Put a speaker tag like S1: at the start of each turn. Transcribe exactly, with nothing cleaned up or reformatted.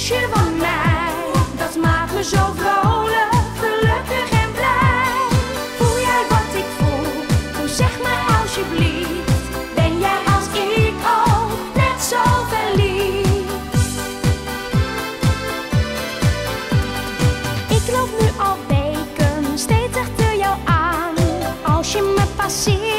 S1: kusje van mij, dat maakt me zo vrolijk, gelukkig en blij. Voel jij wat ik voel? Doe zeg maar alsjeblieft. Ben jij als ik ook net zo verliefd? Ik loop nu al weken steeds achter jou aan. Als je me passeert